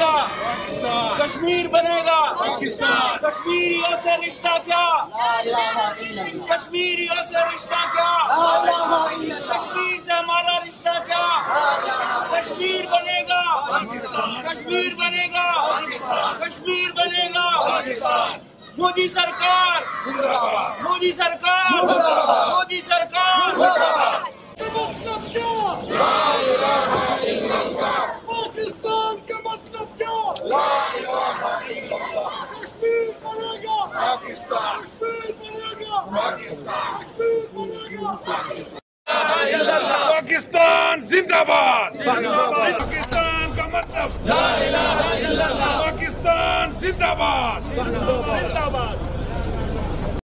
بنے گا کشمیر بنے گا کشمیریوں سے رشتہ کیا کشمیریوں سے رشتہ کیا کشمیر سے ہمارا رشتہ کیا کشمیر بنے گا کشمیر بنے گا کشمیر بنے گا مودی سرکار مودی سرکار مودی سرکار مطلب کیا پاکستان کا مطلب کیا کشمیر بنے گا کشمیر بنے گا کشمیر بنے گا پاکستان زندہ باد پاکستان کا مطلب پاکستان زندہ باد